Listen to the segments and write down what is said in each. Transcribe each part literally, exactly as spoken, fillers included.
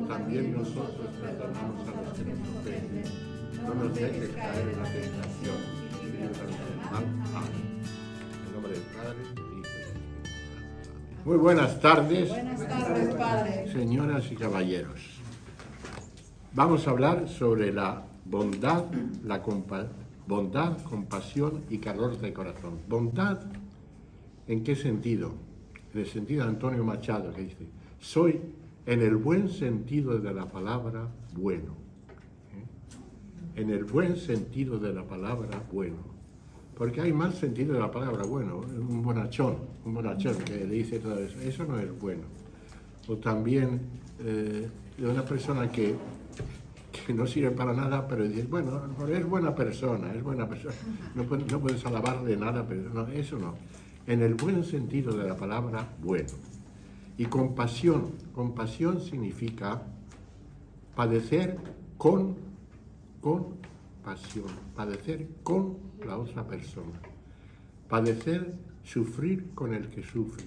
también nosotros perdonamos a los que nos ofenden. No nos dejes caer en la tentación y líbranos del mal. Amén. En nombre del Padre, del Hijo y del Espíritu Santo. Muy buenas tardes. Buenas tardes, Padre. Señoras y caballeros. Vamos a hablar sobre la bondad, la compa bondad, compasión y calor de corazón. ¿Bondad en qué sentido? En el sentido de Antonio Machado, que dice: soy en el buen sentido de la palabra bueno. ¿Eh? En el buen sentido de la palabra bueno. Porque hay mal sentido de la palabra bueno. Un bonachón, un bonachón que le dice todo eso. Eso no es bueno. O también eh, de una persona que, que no sirve para nada, pero dice, bueno, es buena persona, es buena persona. No, puedes, no puedes alabarle nada, pero no, eso no. En el buen sentido de la palabra bueno. Y compasión. Compasión significa padecer con, con pasión. Padecer con la otra persona. Padecer, sufrir con el que sufre.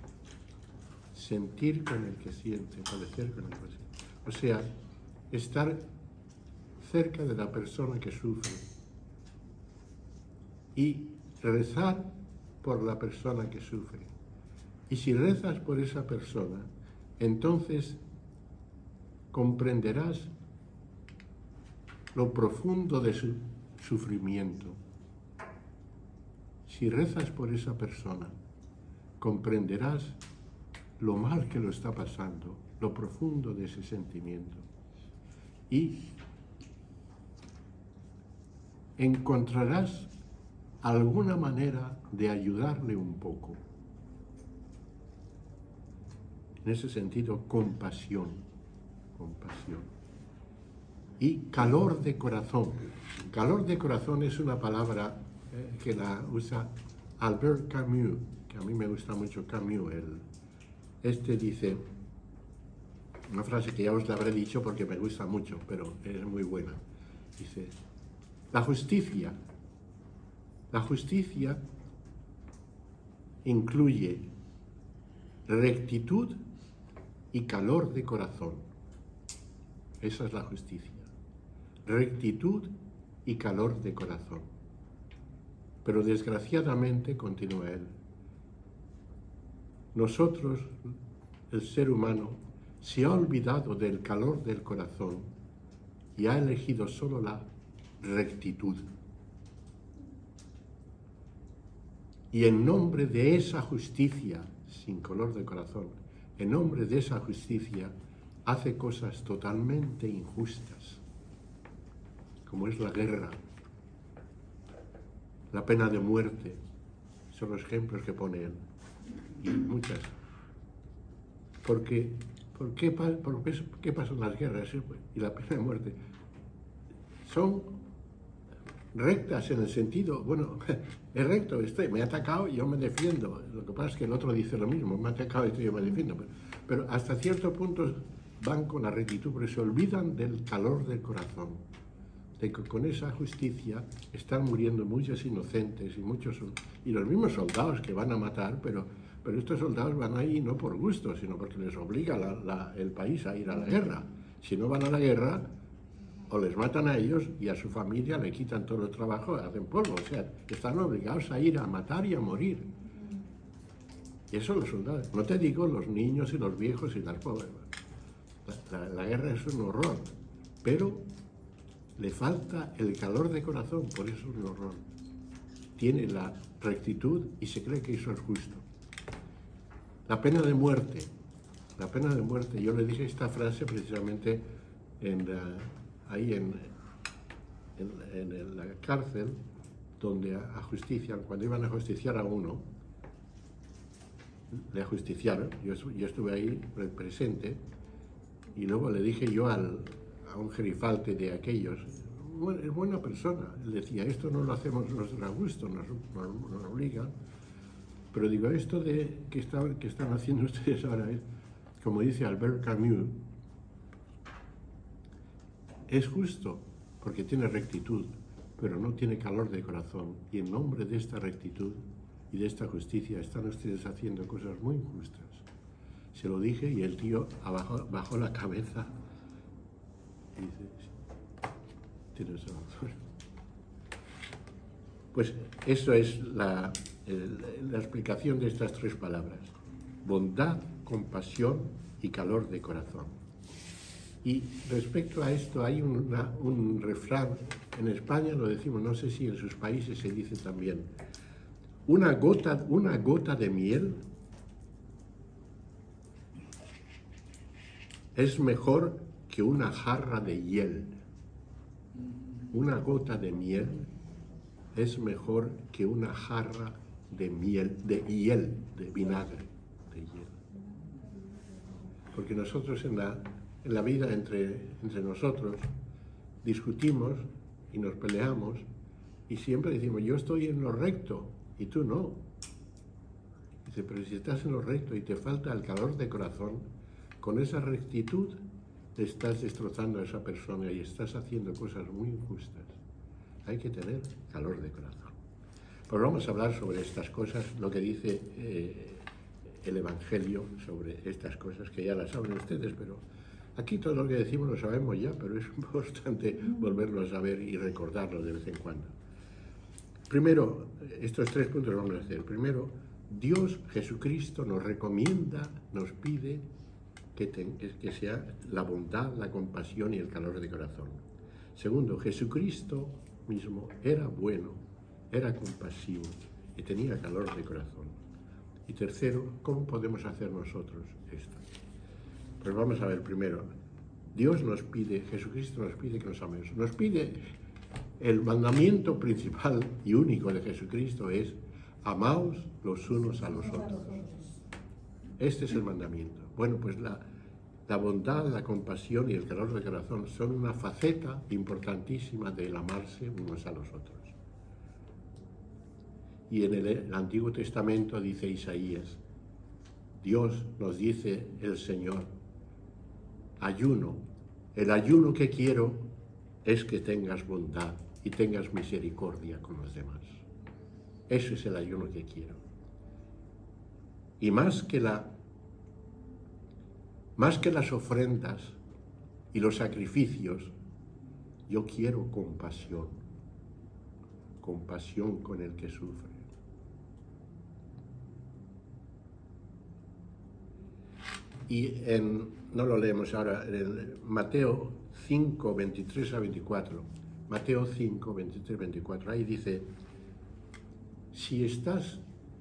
Sentir con el que siente. Padecer con el que siente. O sea, estar cerca de la persona que sufre. Y rezar por la persona que sufre. Y si rezas por esa persona, entonces comprenderás lo profundo de su sufrimiento. Si rezas por esa persona, comprenderás lo mal que lo está pasando, lo profundo de ese sentimiento. Y encontrarás alguna manera de ayudarle un poco. En ese sentido, compasión, compasión. Y calor de corazón. Calor de corazón es una palabra eh, que la usa Albert Camus, que a mí me gusta mucho Camus. El, este dice, una frase que ya os la habré dicho porque me gusta mucho, pero es muy buena. Dice, la justicia, la justicia incluye rectitud y calor de corazón. Esa es la justicia. Rectitud y calor de corazón. Pero desgraciadamente, continúa él, nosotros, el ser humano, se ha olvidado del calor del corazón y ha elegido solo la rectitud. Y en nombre de esa justicia, sin color de corazón, en nombre de esa justicia, hace cosas totalmente injustas, como es la guerra, la pena de muerte, son los ejemplos que pone él, y muchas. Porque, ¿por qué, por qué, qué pasan las guerras y la pena de muerte? Son rectas en el sentido, bueno, es recto, este me ha atacado y yo me defiendo. Lo que pasa es que el otro dice lo mismo, me ha atacado y yo me defiendo. Pero, pero hasta cierto punto van con la rectitud, pero se olvidan del calor del corazón. De que con esa justicia están muriendo muchos inocentes y muchos y los mismos soldados que van a matar, pero, pero estos soldados van ahí no por gusto, sino porque les obliga la, la, el país a ir a la guerra. Si no van a la guerra, o les matan a ellos y a su familia le quitan todo el trabajo, hacen polvo. O sea, están obligados a ir a matar y a morir. Y eso los soldados. No te digo los niños y los viejos y las pobres. La, la, la guerra es un horror, pero le falta el calor de corazón, por eso es un horror. Tiene la rectitud y se cree que eso es justo. La pena de muerte. La pena de muerte. Yo le dije esta frase precisamente en la... ahí en, en, en la cárcel, donde ajustician, cuando iban a justiciar a uno, le ajusticiaron, yo, yo estuve ahí presente, y luego le dije yo al, a un gerifalte de aquellos, bueno, es buena persona, él decía, esto no lo hacemos nosotros a gusto, nos, nos, nos obligan, pero digo, esto de que, está, que están haciendo ustedes ahora es, como dice Albert Camus, es justo, porque tiene rectitud, pero no tiene calor de corazón. Y en nombre de esta rectitud y de esta justicia están ustedes haciendo cosas muy injustas. Se lo dije y el tío abajo, bajó la cabeza y dice, tienes razón. Pues eso es la, el, la explicación de estas tres palabras: bondad, compasión y calor de corazón. Y respecto a esto hay una, un refrán, en España lo decimos, no sé si en sus países se dice también: una gota, una gota de miel es mejor que una jarra de hiel. Una gota de miel es mejor que una jarra de miel, de hiel, de vinagre, de hiel. Porque nosotros en la, en la vida entre, entre nosotros discutimos y nos peleamos y siempre decimos, yo estoy en lo recto y tú no. Dice, pero si estás en lo recto y te falta el calor de corazón, con esa rectitud estás destrozando a esa persona y estás haciendo cosas muy injustas. Hay que tener calor de corazón. Pues vamos a hablar sobre estas cosas, lo que dice eh, el Evangelio sobre estas cosas, que ya las saben ustedes, pero aquí todo lo que decimos lo sabemos ya, pero es importante volverlo a saber y recordarlo de vez en cuando. Primero, estos tres puntos vamos a hacer. Primero, Dios, Jesucristo, nos recomienda, nos pide que, ten, que sea la bondad, la compasión y el calor de corazón. Segundo, Jesucristo mismo era bueno, era compasivo y tenía calor de corazón. Y tercero, ¿cómo podemos hacer nosotros esto? Pues vamos a ver primero. Dios nos pide, Jesucristo nos pide que nos amemos. Nos pide, el mandamiento principal y único de Jesucristo es: amaos los unos a los otros. Este es el mandamiento. Bueno, pues la, la bondad, la compasión y el calor de corazón son una faceta importantísima del amarse unos a los otros. Y en el, el Antiguo Testamento dice Isaías, Dios nos dice el Señor, ayuno, el ayuno que quiero es que tengas bondad y tengas misericordia con los demás. Ese es el ayuno que quiero. Y más que, la, más que las ofrendas y los sacrificios, yo quiero compasión, compasión con el que sufre. Y en, no lo leemos ahora, en Mateo cinco, veintitrés a veinticuatro, Mateo cinco, veintitrés a veinticuatro, ahí dice, si estás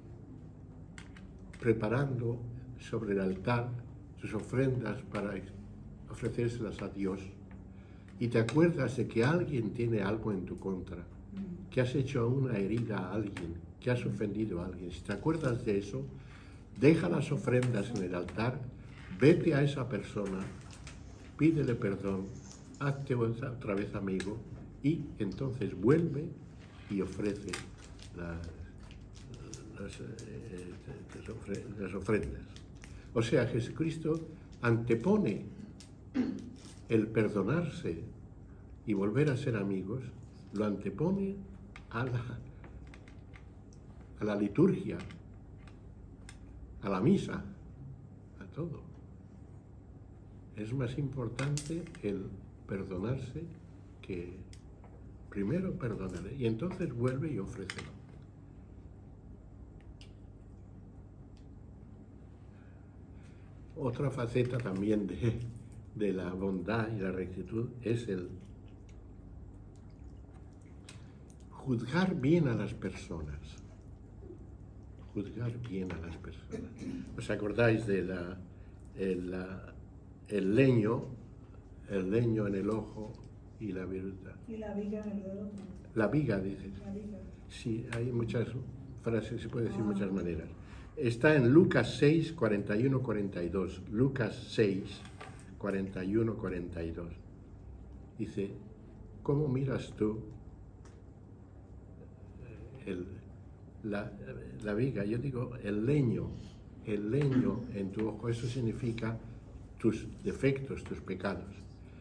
preparando sobre el altar tus ofrendas para ofrecérselas a Dios y te acuerdas de que alguien tiene algo en tu contra, que has hecho una herida a alguien, que has ofendido a alguien, si te acuerdas de eso, deja las ofrendas en el altar, vete a esa persona, pídele perdón, hazte otra vez amigo y entonces vuelve y ofrece la, las, eh, las ofrendas. O sea, Jesucristo antepone el perdonarse y volver a ser amigos, lo antepone a la, a la liturgia, a la misa, a todo. Es más importante el perdonarse que primero perdonarle y entonces vuelve y ofrece. Otra faceta también de, de la bondad y la rectitud es el juzgar bien a las personas. Juzgar bien a las personas. ¿Os acordáis de la, el, la, el leño, el leño en el ojo y la viruta? Y la viga en el dedo. La viga, dices. La viga. Sí, hay muchas frases, se puede decir de Ah. muchas maneras. Está en Lucas seis, cuarenta y uno, cuarenta y dos. Lucas seis, cuarenta y uno, cuarenta y dos. Dice, ¿cómo miras tú el, la, la viga? Yo digo, el leño, el leño en tu ojo, eso significa tus defectos, tus pecados.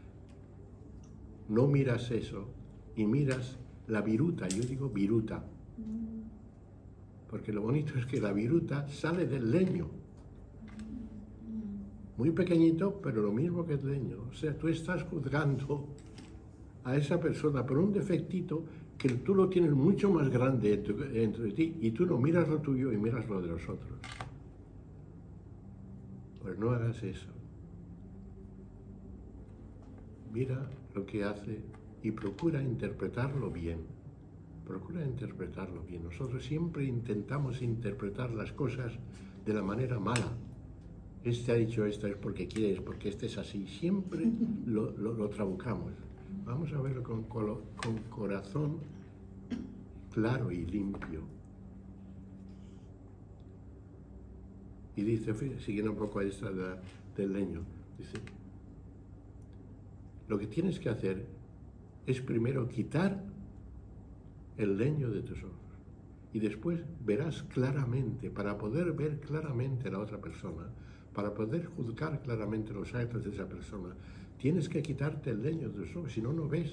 No miras eso y miras la viruta, yo digo viruta. Porque lo bonito es que la viruta sale del leño. muy pequeñito, pero lo mismo que el leño. O sea, tú estás juzgando a esa persona por un defectito que tú lo tienes mucho más grande dentro, dentro de ti, y tú no miras lo tuyo y miras lo de los otros. Pues no hagas eso. Mira lo que hace y procura interpretarlo bien. Procura interpretarlo bien. Nosotros siempre intentamos interpretar las cosas de la manera mala. Este ha dicho esto es porque quiere, es porque este es así. Siempre lo, lo, lo trabucamos. Vamos a verlo con, con, con corazón claro y limpio. Y dice, siguiendo un poco a esta de, del leño, dice, lo que tienes que hacer es primero quitar el leño de tus ojos. Y después verás claramente, para poder ver claramente a la otra persona, para poder juzgar claramente los actos de esa persona, tienes que quitarte el leño de tus ojos, si no, no ves.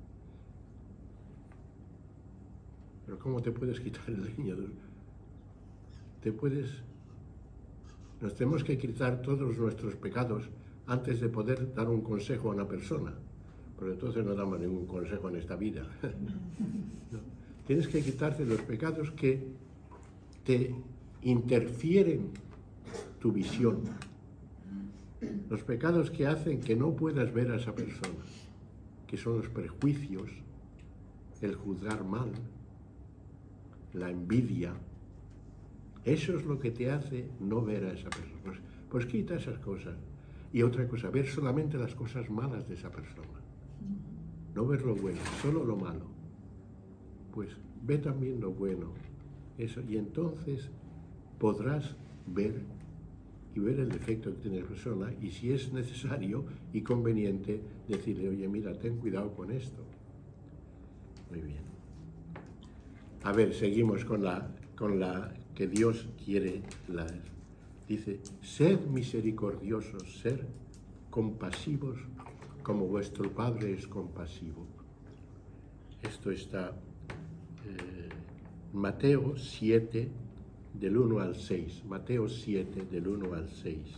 Pero ¿cómo te puedes quitar el leño? Te puedes... Nos tenemos que quitar todos nuestros pecados antes de poder dar un consejo a una persona. Pero entonces no damos ningún consejo en esta vida. No. Tienes que quitarte los pecados que te interfieren tu visión. Los pecados que hacen que no puedas ver a esa persona, que son los prejuicios, el juzgar mal, la envidia. Eso es lo que te hace no ver a esa persona. Pues, pues quita esas cosas. Y otra cosa, ver solamente las cosas malas de esa persona. No ver lo bueno, solo lo malo. Pues ve también lo bueno. Eso, y entonces podrás ver y ver el defecto que tiene la persona, y si es necesario y conveniente, decirle, oye, mira, ten cuidado con esto. Muy bien. A ver, seguimos con la, con la que Dios quiere. La, dice, sed misericordiosos, ser compasivos, como vuestro Padre es compasivo. Esto está en eh, Mateo siete, del uno al seis. Mateo siete, del uno al seis.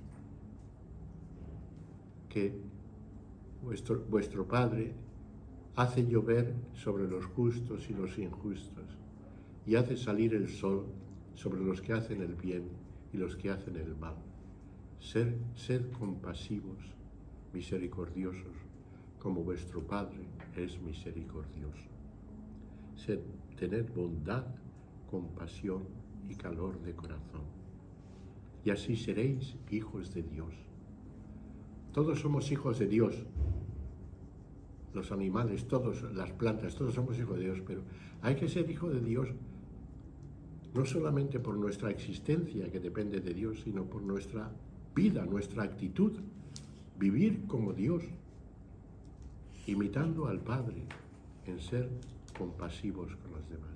Que vuestro, vuestro Padre hace llover sobre los justos y los injustos, y hace salir el sol sobre los que hacen el bien y los que hacen el mal. Ser, sed compasivos, misericordiosos, como vuestro Padre es misericordioso. Sed, tened bondad, compasión y calor de corazón, y así seréis hijos de Dios. Todos somos hijos de Dios, los animales, todos, las plantas, todos somos hijos de Dios, pero hay que ser hijo de Dios no solamente por nuestra existencia, que depende de Dios, sino por nuestra vida, nuestra actitud, vivir como Dios, imitando al Padre en ser compasivos con los demás.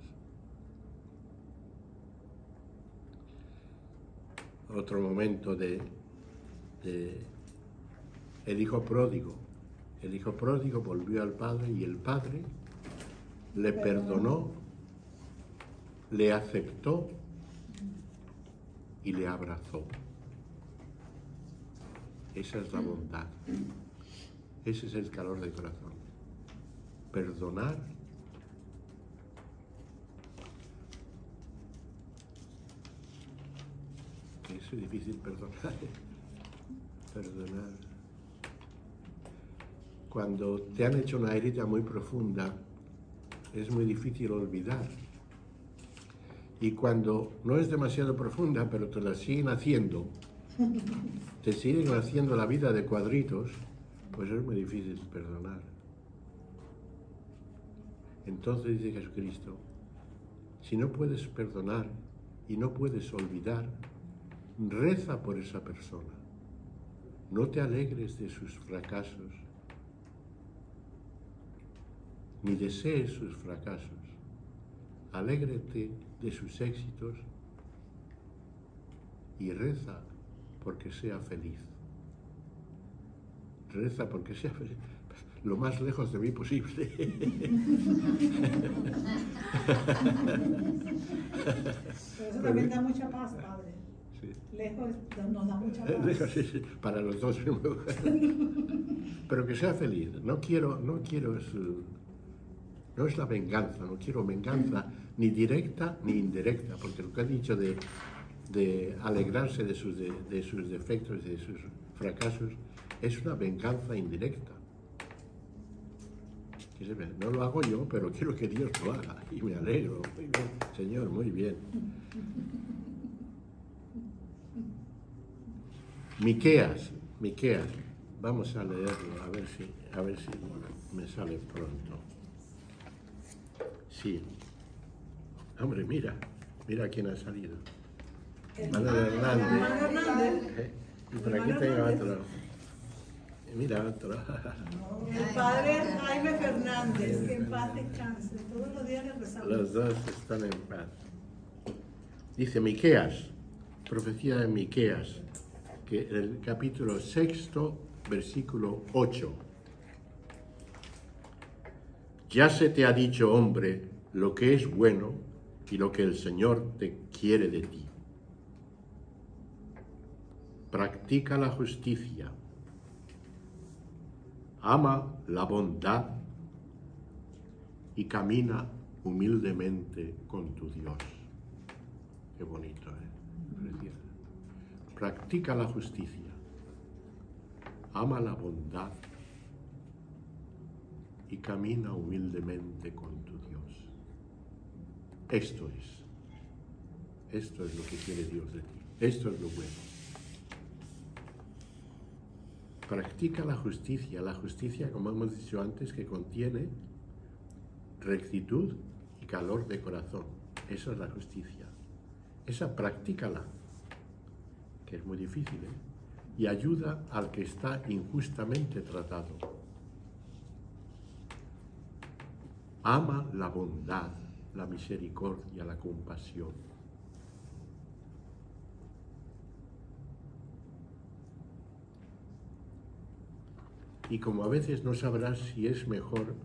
Otro momento de, de el hijo pródigo. El hijo pródigo volvió al padre y el padre le perdonó, le aceptó y le abrazó. Esa es la bondad. Ese es el calor del corazón. Perdonar. Es difícil perdonar. Perdonar. Cuando te han hecho una herida muy profunda, es muy difícil olvidar. Y cuando no es demasiado profunda, pero te la siguen haciendo, te siguen haciendo la vida de cuadritos, pues es muy difícil perdonar. Entonces dice Jesucristo, si no puedes perdonar y no puedes olvidar, reza por esa persona. No te alegres de sus fracasos, ni desees sus fracasos. Alégrate de sus éxitos y reza porque sea feliz. Reza porque sea feliz, lo más lejos de mí posible. Eso también da mucha paz, Padre. sí. Lejos nos da mucha paz. Lejos, sí, sí, para los dos. Pero que sea feliz. No quiero, no quiero su, no es la venganza, no quiero venganza ni directa ni indirecta, porque lo que ha dicho de, de alegrarse de sus, de, de sus defectos y de sus fracasos es una venganza indirecta. No lo hago yo, pero quiero que Dios lo haga y me alegro. Muy bien, Señor, muy bien. Miqueas, Miqueas, vamos a leerlo, a ver si, a ver si me sale pronto. Sí. Hombre, mira, mira quién ha salido. Manuel Hernández. Eh, Y por aquí tengo otro. Mira otro. El padre Jaime Fernández, que en paz descanse. Todos los días le rezamos. Los dos están en paz. Dice Miqueas, profecía de Miqueas, que en el capítulo sexto, versículo ocho. Ya se te ha dicho, hombre, lo que es bueno y lo que el Señor te quiere de ti. Practica la justicia. Ama la bondad y camina humildemente con tu Dios. Qué bonito, ¿eh? Precioso. Practica la justicia. Ama la bondad y camina humildemente con tu Dios. Esto es. Esto es lo que quiere Dios de ti. Esto es lo bueno. Practica la justicia, la justicia, como hemos dicho antes, que contiene rectitud y calor de corazón. Esa es la justicia. Esa practícala, que es muy difícil, ¿eh? Y ayuda al que está injustamente tratado. Ama la bondad, la misericordia, la compasión. Y como a veces no sabrás si es mejor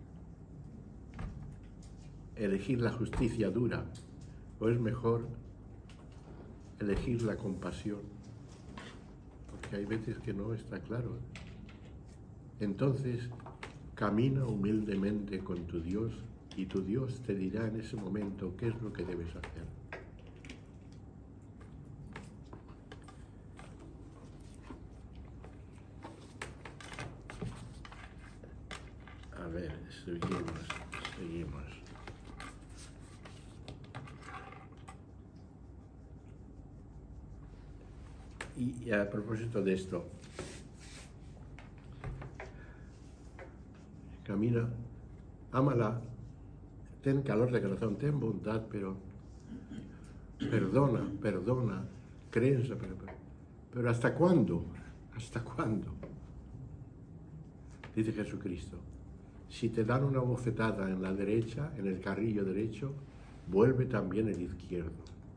elegir la justicia dura o es mejor elegir la compasión, porque hay veces que no está claro. Entonces, camina humildemente con tu Dios y tu Dios te dirá en ese momento qué es lo que debes hacer. A ver, seguimos, seguimos. Y, y a propósito de esto, camina, ámala, ten calor de corazón, ten bondad, pero perdona, perdona, creencia, pero, pero, pero ¿hasta cuándo? ¿Hasta cuándo? Dice Jesucristo. Si te dan una bofetada en la derecha, en el carrillo derecho, vuelve también el izquierdo.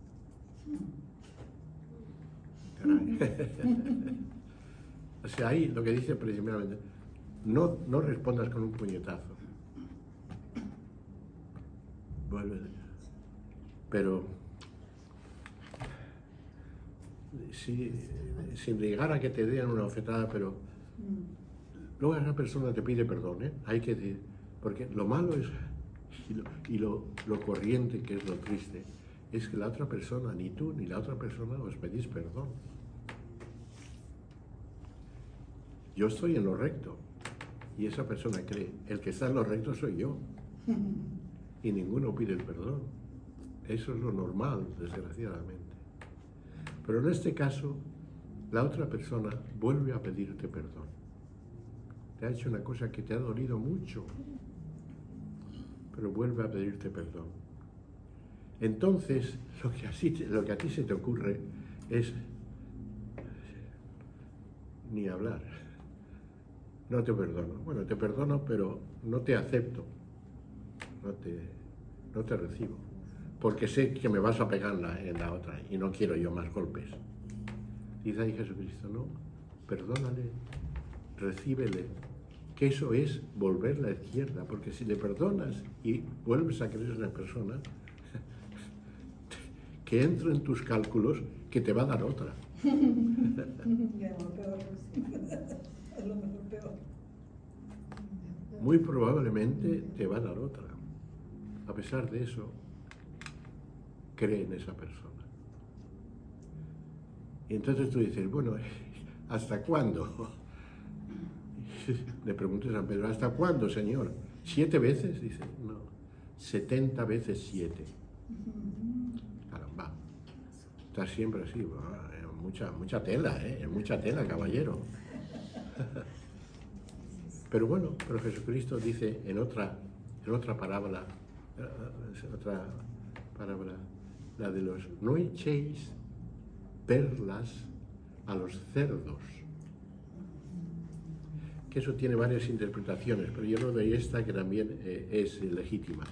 O sea, ahí lo que dice precisamente, no, no respondas con un puñetazo. Vuelve. Pero si, sin llegar a que te den una bofetada, pero luego esa persona te pide perdón, ¿eh? Hay que decir, porque lo malo es, y, lo, y lo, lo corriente, que es lo triste, es que la otra persona, ni tú ni la otra persona os pedís perdón. Yo estoy en lo recto y esa persona cree, el que está en lo recto soy yo y ninguno pide el perdón. Eso es lo normal, desgraciadamente. Pero en este caso, la otra persona vuelve a pedirte perdón. Te ha hecho una cosa que te ha dolido mucho, pero vuelve a pedirte perdón. Entonces, lo que, así, lo que a ti se te ocurre es ni hablar. No te perdono. Bueno, te perdono, pero no te acepto. No te, no te recibo. Porque sé que me vas a pegar en la, en la otra y no quiero yo más golpes. Dice ahí Jesucristo, no, perdónale, recíbele, que eso es volver a la izquierda, porque si le perdonas y vuelves a creer en la persona, que entre en tus cálculos que te va a dar otra. Muy probablemente te va a dar otra. A pesar de eso, cree en esa persona. Y entonces tú dices, bueno, ¿hasta cuándo? Le pregunté a San Pedro, ¿hasta cuándo, Señor? ¿Siete veces? Dice, no, setenta veces siete. Caramba, está siempre así, mucha, mucha tela, ¿eh? Mucha tela, caballero. Pero bueno, pero Jesucristo dice en otra, en otra parábola, en otra parábola, la de los, no echéis perlas a los cerdos. Que eso tiene varias interpretaciones, pero yo lo doy esta que también eh, es legítima.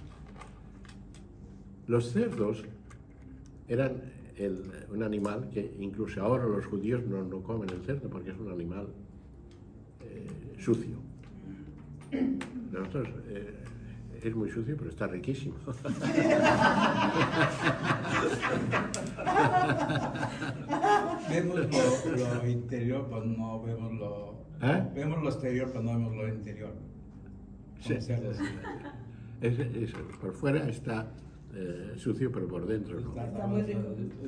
Los cerdos eran el, un animal que incluso ahora los judíos no, no comen el cerdo porque es un animal eh, sucio. Nosotros eh, es muy sucio, pero está riquísimo. Vemos lo, lo interior, pues no vemos lo... ¿Eh? Vemos lo exterior, pero no vemos lo interior. Sí. Es, es, por fuera está eh, sucio, pero por dentro no. Está muy rico.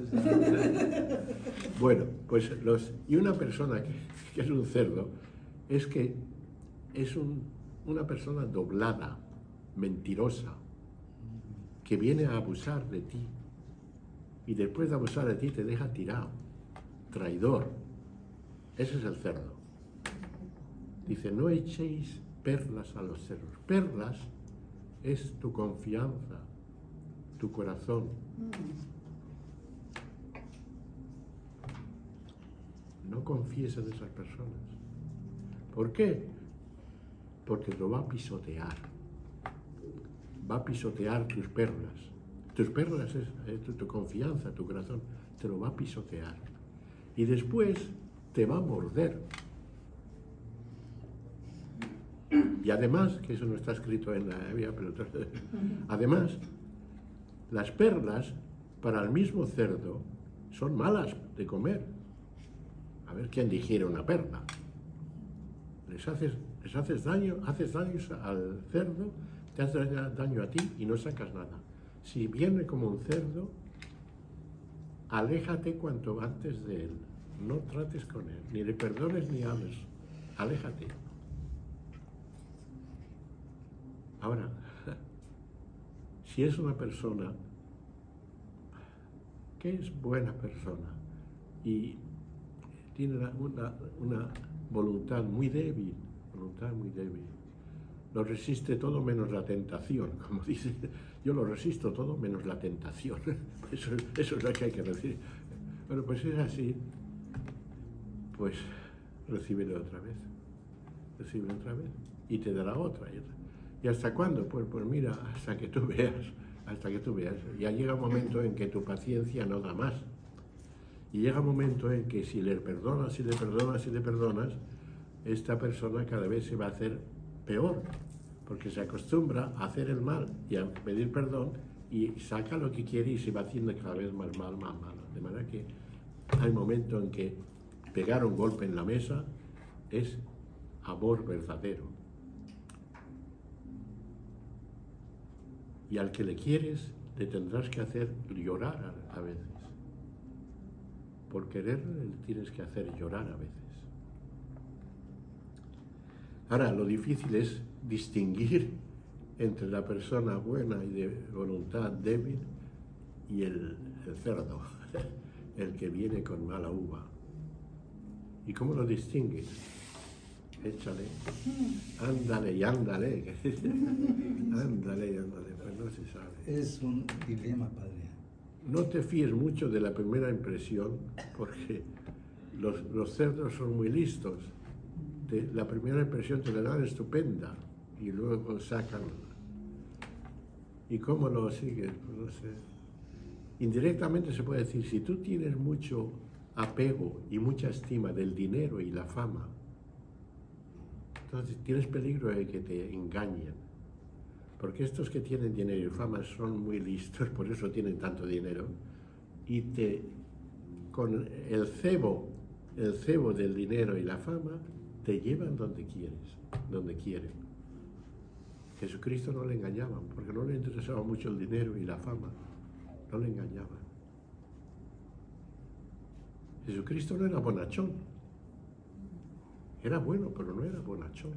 Bueno, pues los... Y una persona que, que es un cerdo, es que es un, una persona doblada, mentirosa, que viene a abusar de ti y después de abusar de ti te deja tirado, traidor. Ese es el cerdo. Dice, no echéis perlas a los cerdos. Perlas es tu confianza, tu corazón. No confíes en esas personas. ¿Por qué? Porque lo va a pisotear. Va a pisotear tus perlas. Tus perlas es, es tu, tu confianza, tu corazón. Te lo va a pisotear. Y después te va a morder. Y además, que eso no está escrito en la Biblia, pero además, las perlas para el mismo cerdo son malas de comer. A ver quién digiere una perla. Les haces, les haces daño, haces daño al cerdo, te haces daño a ti y no sacas nada. Si viene como un cerdo, aléjate cuanto antes de él. No trates con él, ni le perdones ni hables. Aléjate. Ahora, si es una persona que es buena persona y tiene una, una, una voluntad muy débil, voluntad muy débil, lo resiste todo menos la tentación, como dice, yo lo resisto todo menos la tentación. Eso, eso es lo que hay que decir. Bueno, pues es así, pues recíbelo otra vez, recíbelo otra vez y te dará otra y otra. ¿Y hasta cuándo? Pues, pues mira, hasta que tú veas, hasta que tú veas. Ya llega un momento en que tu paciencia no da más. Y llega un momento en que si le perdonas, si le perdonas, si le perdonas, esta persona cada vez se va a hacer peor, porque se acostumbra a hacer el mal y a pedir perdón y saca lo que quiere y se va haciendo cada vez más mal, más mal. De manera que hay un momento en que pegar un golpe en la mesa es amor verdadero. Y al que le quieres, le tendrás que hacer llorar a, a veces. Por quererle, le tienes que hacer llorar a veces. Ahora, lo difícil es distinguir entre la persona buena y de voluntad débil y el, el cerdo, el que viene con mala uva. ¿Y cómo lo distingues? Échale, ándale y ándale, ándale y ándale, pues no se sabe. Es un dilema, padre. No te fíes mucho de la primera impresión, porque los, los cerdos son muy listos. Te, la primera impresión te la dan estupenda y luego sacan. ¿Y cómo lo sigues? Pues no sé. Indirectamente se puede decir, si tú tienes mucho apego y mucha estima del dinero y la fama, entonces tienes peligro de que te engañen, porque estos que tienen dinero y fama son muy listos, por eso tienen tanto dinero, y te, con el cebo, el cebo del dinero y la fama, te llevan donde quieres, donde quieren. Jesucristo no le engañaban, porque no le interesaba mucho el dinero y la fama, no le engañaban. Jesucristo no era bonachón, era bueno, pero no era bonachón.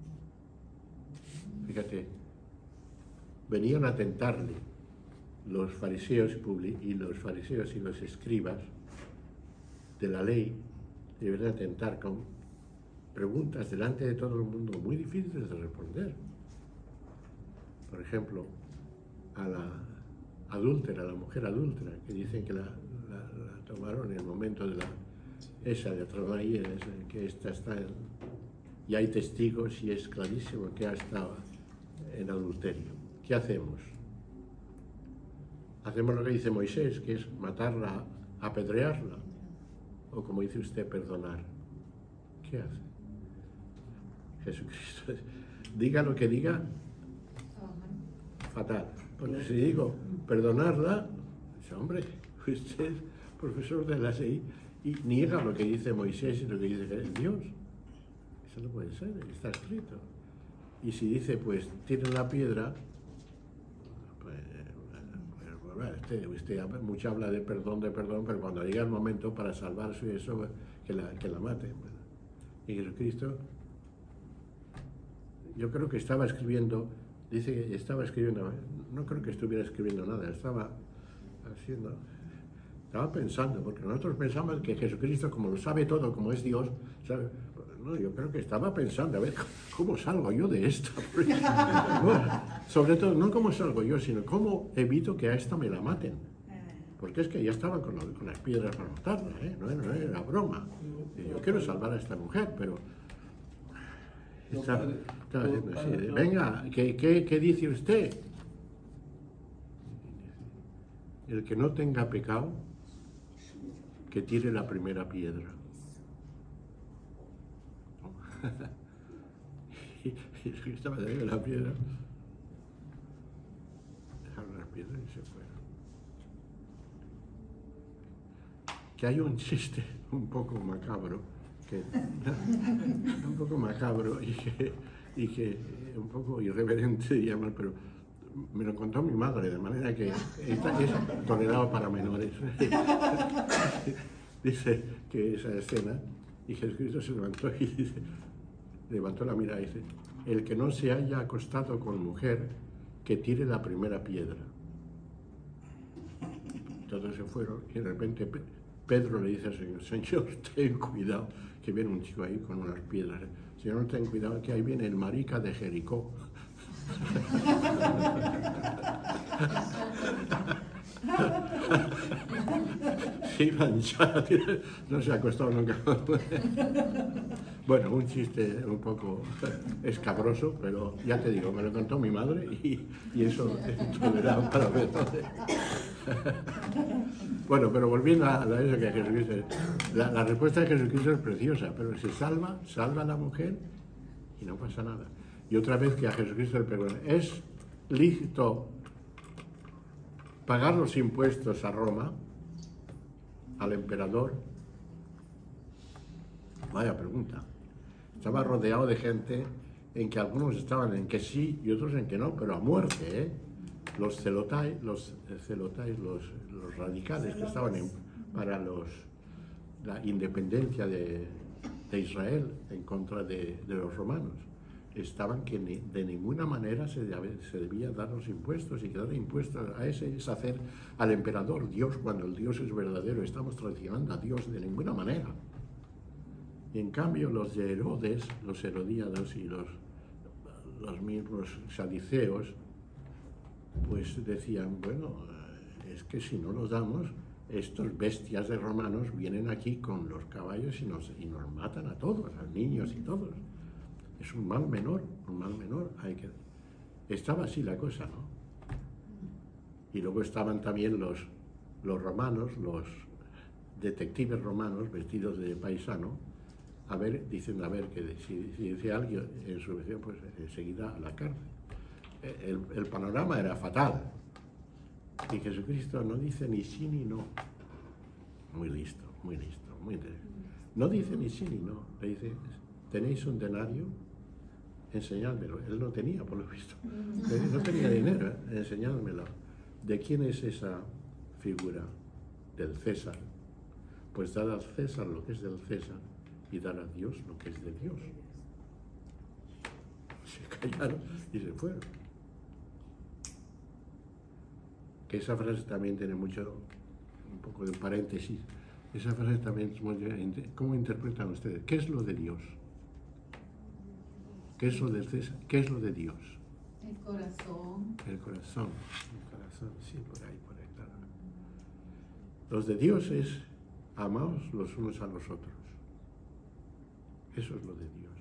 Fíjate, venían a tentarle los fariseos y los fariseos y los escribas de la ley, le venían a tentar con preguntas delante de todo el mundo muy difíciles de responder. Por ejemplo, a la adúltera, a la mujer adúltera, que dicen que la, la, la tomaron en el momento de la esa de Atronaí, que esta está en, y hay testigos y es clarísimo que ha estado en adulterio. ¿Qué hacemos? Hacemos lo que dice Moisés, que es matarla, apedrearla, o como dice usted, perdonar. ¿Qué hace? Jesucristo, diga lo que diga, fatal. Porque si digo perdonarla, dice, hombre, usted es profesor de la S I y niega lo que dice Moisés y lo que dice Dios. Eso no puede ser, está escrito. Y si dice, pues, tiene la piedra, pues, pues bueno, usted, usted mucho habla de perdón, de perdón, pero cuando llega el momento para salvarse y eso, que la, que la mate. Bueno. Y Jesucristo, yo creo que estaba escribiendo, dice que estaba escribiendo, no creo que estuviera escribiendo nada, estaba haciendo, estaba pensando, porque nosotros pensamos que Jesucristo, como lo sabe todo, como es Dios, ¿sabe? No, yo creo que estaba pensando, a ver, ¿cómo salgo yo de esta? Bueno, sobre todo, no cómo salgo yo, sino cómo evito que a esta me la maten. Porque es que ya estaban con, lo, con las piedras para matarla, ¿eh? no, no era broma. Yo quiero salvar a esta mujer, pero... Está, está haciendo así, de, venga, ¿qué, qué, ¿qué dice usted? El que no tenga pecado, que tire la primera piedra. y, y estaba de la piedra, dejaron las piedras y se fueron. Que hay un chiste un poco macabro, que, un poco macabro y que, y que un poco irreverente, digamos, pero me lo contó mi madre, de manera que esta es tolerado para menores. Dice que esa escena, y Jesucristo se levantó y dice, levantó la mirada y dice, el que no se haya acostado con mujer, que tire la primera piedra. Todos se fueron y de repente Pedro le dice al Señor, Señor, ten cuidado, que viene un chico ahí con unas piedras. Señor, ten cuidado, que ahí viene el marica de Jericó. Sí, manchada, no se ha acostado nunca. Bueno, un chiste un poco escabroso, pero ya te digo, me lo contó mi madre y, y eso es tolerado para ver. Bueno, pero volviendo a, a eso que Jesucristo, la, la respuesta de Jesucristo es preciosa, pero se salva, salva a la mujer y no pasa nada. Y otra vez que a Jesucristo le preguntan, ¿es lícito pagar los impuestos a Roma, al emperador? Vaya pregunta. Estaba rodeado de gente en que algunos estaban en que sí y otros en que no, pero a muerte, ¿eh? Los celotais, los, celotais, los, los radicales que estaban en, para los, la independencia de, de Israel en contra de, de los romanos, estaban que ni, de ninguna manera se, se debía dar los impuestos, y que dar impuestos a ese es hacer al emperador Dios, cuando el Dios es verdadero. Estamos traicionando a Dios de ninguna manera. Y en cambio los de Herodes, los herodíados y los, los mismos saduceos, pues decían, bueno, es que si no los damos, estos bestias de romanos vienen aquí con los caballos y nos, y nos matan a todos, a niños y todos. Es un mal menor, un mal menor. Hay que... Estaba así la cosa, ¿no? Y luego estaban también los, los romanos, los detectives romanos vestidos de paisano, a ver, dicen, a ver, que si, si dice alguien en su vecino, pues enseguida a la cárcel. El, el panorama era fatal. Y Jesucristo no dice ni sí ni no. muy listo, muy listo, muy inteligente. No dice ni sí ni no, le dice, ¿tenéis un denario? Enseñádmelo. Él no tenía, por lo visto. No tenía dinero, ¿eh? Enseñádmelo. ¿De quién es esa figura? Del César. Pues dad al César lo que es del César y dar a Dios lo que es de Dios. Se callaron y se fueron. Que esa frase también tiene mucho, un poco de paréntesis. Esa frase también es muy... ¿Cómo interpretan ustedes? ¿Qué es lo de Dios? ¿Qué es lo de César? ¿Qué es lo de Dios? El corazón. El corazón. El corazón, sí, por ahí, por ahí, claro. Los de Dios es amaos los unos a los otros. Eso es lo de Dios.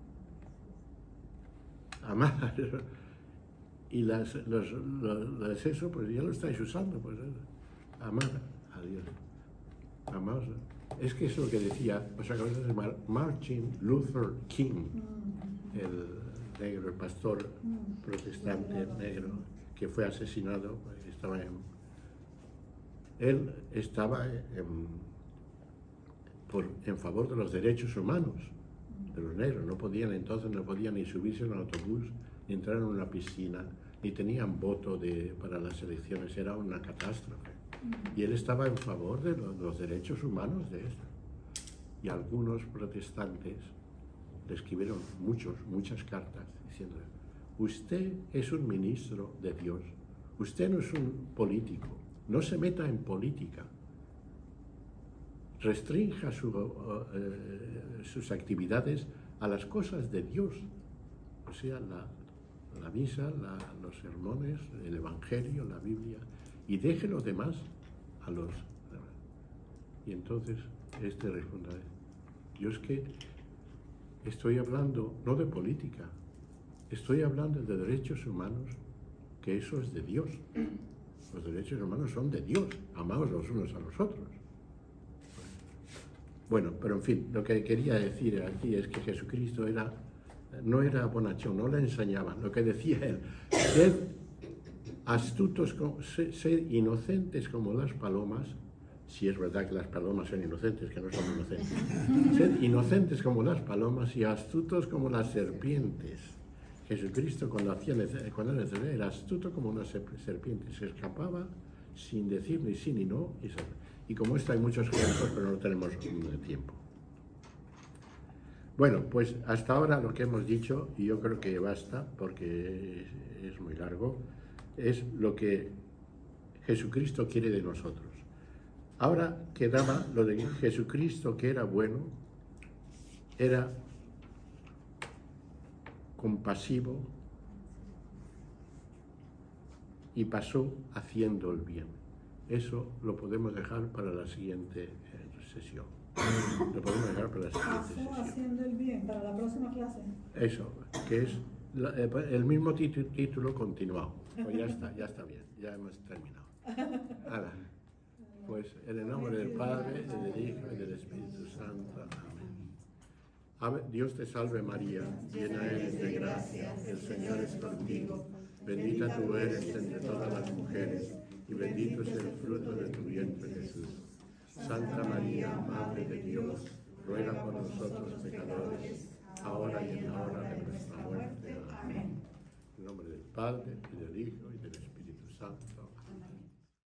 Amar. Y las, los, los, los eso, pues ya lo estáis usando, pues amar a Dios. Amaos. Es que es lo que decía, os acabáis de llamar Martin Luther King, el negro, el pastor protestante negro que fue asesinado. Estaba en, él estaba en, por, en favor de los derechos humanos de los negros. No podían entonces, no podían ni subirse en un autobús, ni entrar en una piscina, ni tenían voto de, para las elecciones. Era una catástrofe. Y él estaba en favor de los, los derechos humanos de esto. Y algunos protestantes le escribieron muchos, muchas cartas diciendo: usted es un ministro de Dios, usted no es un político, no se meta en política, restrinja su, uh, uh, sus actividades a las cosas de Dios, o sea, la, la misa, la, los sermones, el Evangelio, la Biblia, y deje los demás a los demás. Y entonces este responde: yo es que estoy hablando no de política, estoy hablando de derechos humanos, que eso es de Dios. Los derechos humanos son de Dios, amaos los unos a los otros. Bueno, pero en fin, lo que quería decir aquí es que Jesucristo era, no era bonachón, no le enseñaban. Lo que decía él: sed astutos, sed inocentes como las palomas, si es verdad que las palomas son inocentes, que no son inocentes. Sed inocentes como las palomas y astutos como las serpientes. Jesucristo, cuando, hacía, cuando era necesario, era astuto como una serpiente. Se escapaba sin decir ni sí ni no. Y como esto hay muchos ejemplos, pero no tenemos tiempo. Bueno, pues hasta ahora lo que hemos dicho, y yo creo que basta, porque es muy largo, es lo que Jesucristo quiere de nosotros. Ahora quedaba lo de Jesucristo, que era bueno, era compasivo y pasó haciendo el bien. Eso lo podemos dejar para la siguiente eh, sesión. Lo podemos dejar para la siguiente Pasó sesión. haciendo el bien, para la próxima clase. Eso, que es la, eh, el mismo título, título continuado. Pues ya está, ya está bien, ya hemos terminado. Ahora, pues en el nombre del Padre, del Hijo y del Espíritu Santo. Amén. Ave, Dios te salve María, llena eres de gracia, el Señor es contigo. Bendita tú eres entre todas las mujeres, y bendito es el fruto de tu vientre Jesús. Santa María, Madre de Dios, ruega por nosotros pecadores, ahora y en la hora de nuestra muerte. Amén. En nombre del Padre, y del Hijo, y del Espíritu Santo.